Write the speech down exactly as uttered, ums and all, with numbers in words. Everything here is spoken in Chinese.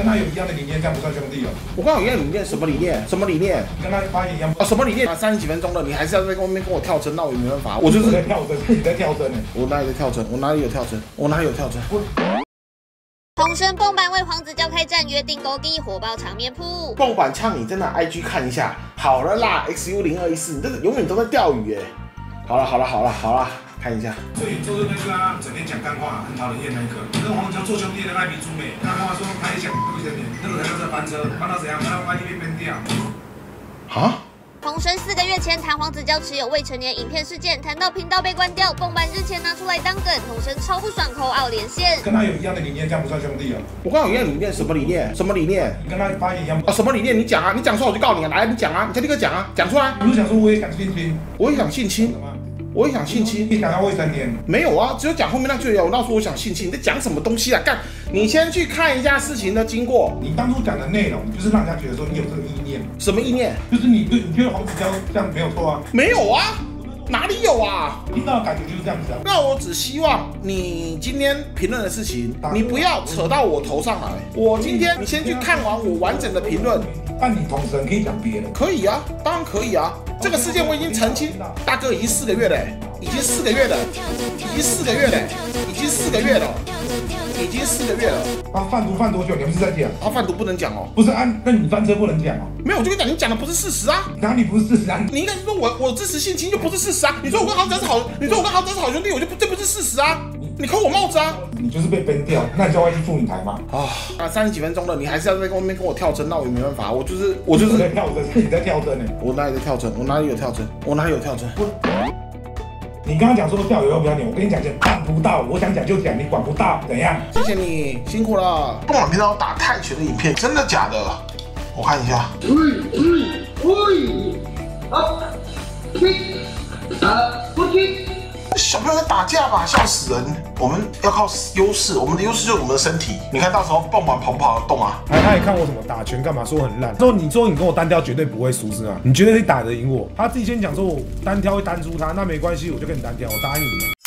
跟他有一样的理念，这样不算兄弟哦。 我跟他有一样的理念，什么理念？什么理念？ 跟他发言一样。 啊，什么理念？啊，三十几分钟了，你还是要在后面跟我跳针，那我也没办法。我就是在跳针，你在跳针呢。 我哪里在跳针？我哪里有跳针？我哪里有跳针？ 统神蹦板为皇子教开战，约定勾地火爆场面铺。 蹦板唱你真的 I G 看一下，好了啦 ，X U 零二一四，你这永远都在钓鱼哎。好了好了好了好了，看一下。 所以就是那个啊，整天讲干话，很讨人厌那一个。你跟黄子佼做兄弟的爱比朱美，干话说拍一下不成年，那个才叫在翻车，翻到怎样？翻到翻一边边掉。 啊？ 统神四个月前谈黄子佼持有未成年影片事件，谈到频道被关掉，蹦板日前拿出来当梗，统神超不爽，扣奥连线。 跟他有一样的理念，这样不算兄弟哦。 我跟他有一样的理念，什么理念？什么理念？ 你跟他发言一样。 啊，什么理念？你讲啊，你讲出来我就告你啊！来，你讲啊，你先立刻讲啊，讲出来。 我就想说，我也想性侵， 我也想性侵。我也想性侵， 你想要未成年？ 没有啊，只有讲后面那句有。那说我想性侵，你在讲什么东西啊？干，你先去看一下事情的经过。 你当初讲的内容，就是让人家觉得说你有这个意念。 什么意念？ 就是你对你觉得黄子佼这样没有错啊？ 没有啊，哪里有啊？ 听到的感觉就是这样子啊。 那我只希望你今天评论的事情，你不要扯到我头上来。我今天你先去看完我完整的评论。 但你同神可以讲别人。 可以啊，当然可以啊。这个事件我已经澄清，大哥已经四个月了、欸，已经四个月了，已经四个月了、欸，已经四个月了，已经四个月了。 啊，贩毒贩多久？你不是在讲？ 啊，贩毒不能讲哦。 不是啊，那你翻车不能讲哦。 没有，我就跟你讲，你讲的不是事实啊。 哪里不是事实啊？ 你应该是说我我支持性侵就不是事实啊。你说我跟豪仔是好，你说我跟豪仔是好兄弟，我就不这不是事实啊。你扣我帽子啊！ 你就是被崩掉，那你叫外去妇女台吗？ 啊啊！三十几分钟了，你还是要在后面跟我跳针，那我也没办法。我就是我就是在跳针，你在跳针呢。 我哪里在跳针？我哪里有跳针？我哪里有跳针？ 你刚刚讲说钓鱼要不要脸，我跟你讲，就办不到。我想讲就讲，你管不到，怎样？ 谢谢你，辛苦了。不管平常打泰拳的影片，真的假的？我看一下。 喂喂喂，好，踢，啊，不踢。 小朋友在打架吧，笑死人！我们要靠优势，我们的优势就是我们的身体。你看到时候蹦板跑不跑得动啊？ 哎，他也看我怎么打拳，干嘛说我很烂？说你说你跟我单挑绝对不会输是吗？你绝对可以打得赢我。他自己先讲说我单挑会单输他，那没关系，我就跟你单挑，我答应你。